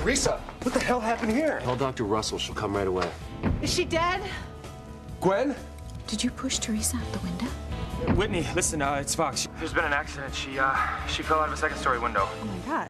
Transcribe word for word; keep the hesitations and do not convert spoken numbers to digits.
Teresa, what the hell happened here? Tell Doctor Russell she'll come right away. Is she dead? Gwen? Did you push Teresa out the window? Whitney, listen, uh, it's Fox. There's been an accident. She, uh, she fell out of a second story window. Oh my God.